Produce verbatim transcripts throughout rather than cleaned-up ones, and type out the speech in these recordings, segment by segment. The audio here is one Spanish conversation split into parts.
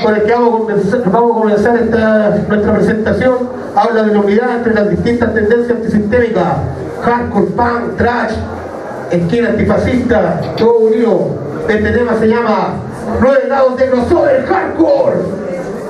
con el que vamos a comenzar, vamos a comenzar esta, nuestra presentación, habla de la unidad entre las distintas tendencias antisistémicas, hardcore, punk, trash, esquina antifascista, todo unido. Este tema se llama nueve grados de crossover hardcore.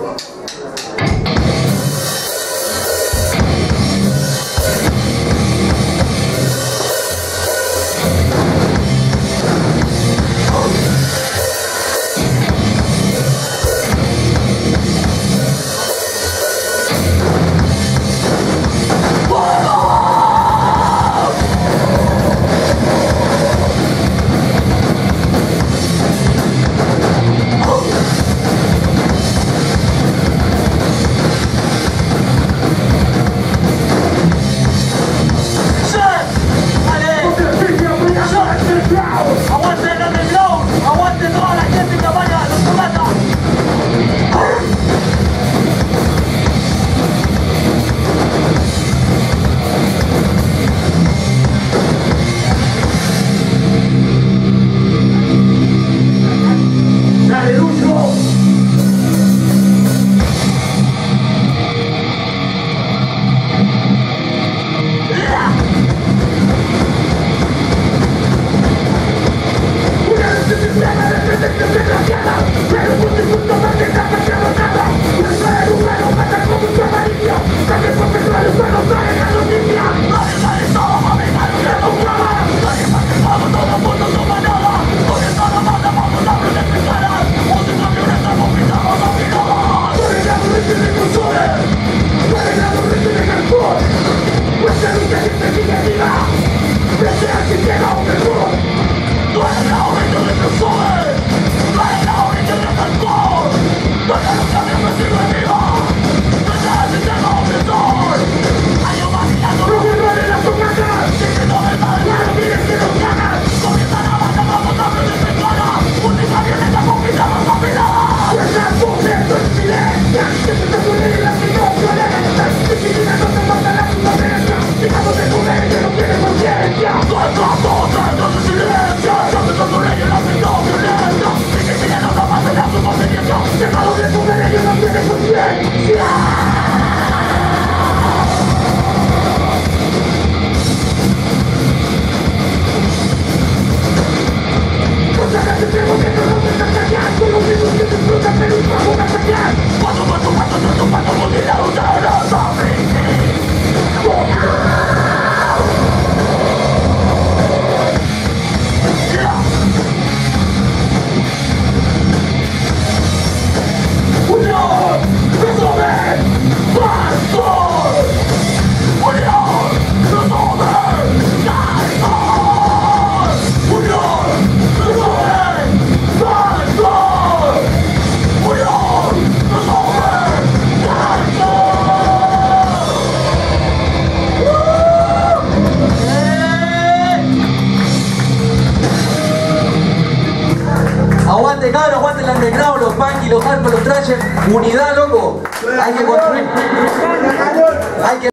Aguante cabros, aguante el underground, los punk y los hardcore, los trashes. Unidad, loco. Hay que construir. Hay que